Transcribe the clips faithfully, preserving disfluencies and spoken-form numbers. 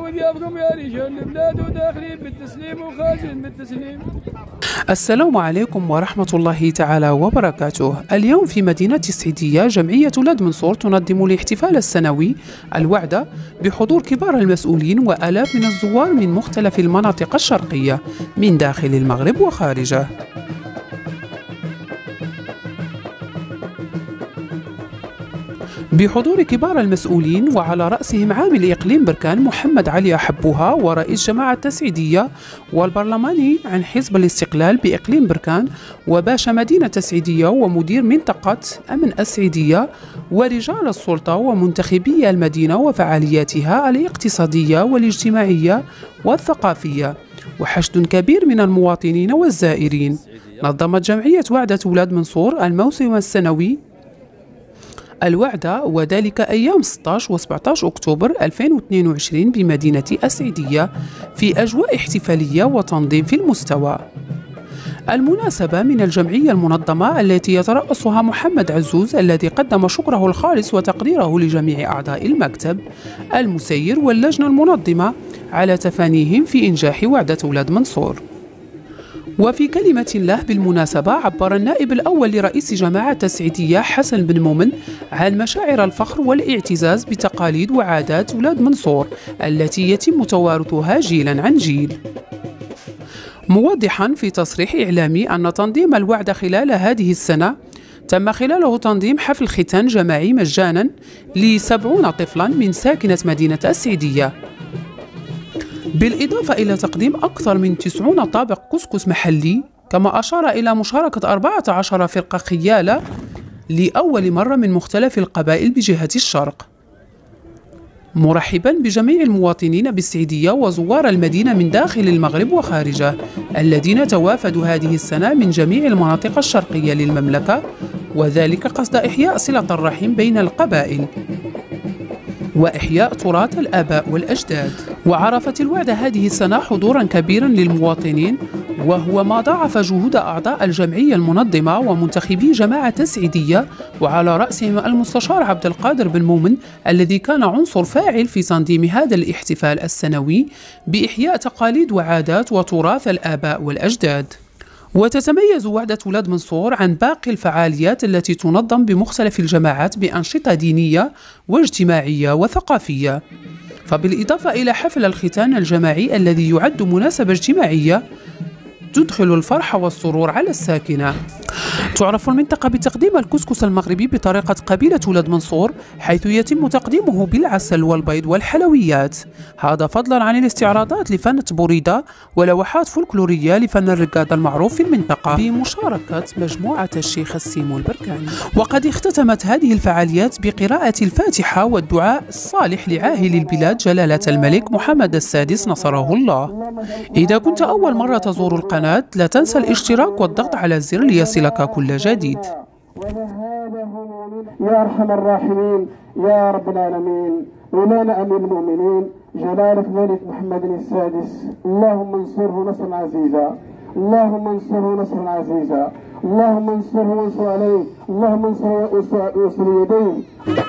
وثيابكم يا رجال البلاد وداخلين بالتسليم وخارجين بالتسليم. السلام عليكم ورحمة الله تعالى وبركاته. اليوم في مدينة السعيدية جمعية ولاد منصور تنظم الاحتفال السنوي الوعدة بحضور كبار المسؤولين وآلاف من الزوار من مختلف المناطق الشرقية من داخل المغرب وخارجه. بحضور كبار المسؤولين وعلى رأسهم عامل إقليم بركان محمد علي حبوها ورئيس جماعة السعيدية والبرلماني عن حزب الاستقلال بإقليم بركان وباشا مدينة السعيدية ومدير منطقة أمن السعيدية ورجال السلطة ومنتخبي المدينة وفعالياتها الاقتصادية والاجتماعية والثقافية وحشد كبير من المواطنين والزائرين. نظمت جمعية وعدة ولاد منصور الموسم السنوي الوعدة وذلك أيام ستة عشر و سبعة عشر أكتوبر ألفين واثنين وعشرين بمدينة السعيدية في أجواء احتفالية وتنظيم في المستوى. المناسبة من الجمعية المنظمة التي يترأسها محمد عزوز الذي قدم شكره الخالص وتقديره لجميع أعضاء المكتب المسير واللجنة المنظمة على تفانيهم في إنجاح وعدة ولاد منصور. وفي كلمة له بالمناسبة عبر النائب الأول لرئيس جماعة السعيدية حسن بن مؤمن عن مشاعر الفخر والاعتزاز بتقاليد وعادات ولاد منصور التي يتم توارثها جيلا عن جيل، موضحا في تصريح إعلامي أن تنظيم الوعدة خلال هذه السنة تم خلاله تنظيم حفل ختان جماعي مجانا لسبعين طفلا من ساكنة مدينة السعيدية، بالإضافة إلى تقديم أكثر من تسعين طابق كسكس محلي، كما أشار إلى مشاركة أربعة عشر فرقة خيالة لأول مرة من مختلف القبائل بجهة الشرق، مرحبا بجميع المواطنين بالسعيدية وزوار المدينة من داخل المغرب وخارجه الذين توافدوا هذه السنة من جميع المناطق الشرقية للمملكة، وذلك قصد إحياء صلة الرحم بين القبائل وإحياء تراث الآباء والأجداد. وعرفت الوعدة هذه السنة حضورا كبيرا للمواطنين، وهو ما ضاعف جهود أعضاء الجمعية المنظمة ومنتخبي جماعة السعيدية وعلى رأسهم المستشار عبد القادر بن مؤمن الذي كان عنصر فاعل في تنظيم هذا الاحتفال السنوي بإحياء تقاليد وعادات وتراث الآباء والأجداد. وتتميز وعدة ولاد منصور عن باقي الفعاليات التي تنظم بمختلف الجماعات بأنشطة دينية واجتماعية وثقافية، فبالإضافة إلى حفل الختان الجماعي الذي يعد مناسبة اجتماعية تدخل الفرح والسرور على الساكنة. تعرف المنطقة بتقديم الكسكس المغربي بطريقة قبيلة ولاد منصور، حيث يتم تقديمه بالعسل والبيض والحلويات، هذا فضلا عن الاستعراضات لفن تبوريدة ولوحات فولكلورية لفن الرقادة المعروف في المنطقة بمشاركة مجموعة الشيخ السيمو البركاني. وقد اختتمت هذه الفعاليات بقراءة الفاتحة والدعاء الصالح لعاهل البلاد جلالة الملك محمد السادس نصره الله. إذا كنت أول مرة تزور القناة لا تنسى الاشتراك والضغط على الزر ليصلك كل جديد. يا أرحم الراحمين يا رب العالمين، مولانا أمير المؤمنين جلالة الملك محمد السادس، اللهم انصره نصرا عزيزا، اللهم انصره نصرا عزيزا، اللهم انصره وانصر عليه، اللهم انصره وانصر يديه.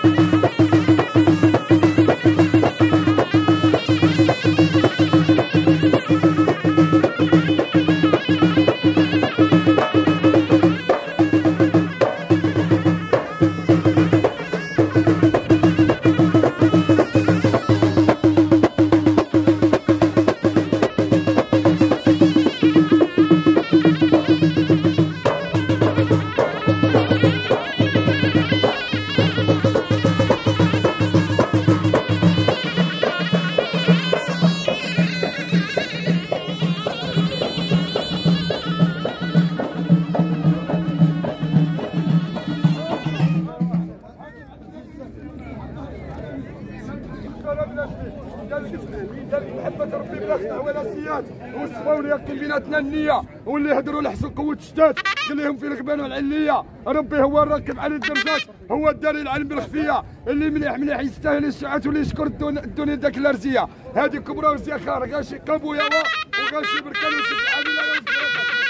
محبة ربي بلا خدع ولا سياد، والصفاون يكن بيناتنا النية، واللي يهدروا لحسن قوة الشتات خليهم في الغبان والعلية. ربي هو الراكب على الدرجات، هو الداري العلم بالخفية، اللي مليح مليح يستاهل الساعات واللي يشكر الدنيا داك الارزية. هذه كبرى وزيا خار غاشي كابو يوا وغاشي بركان وسبحان الله.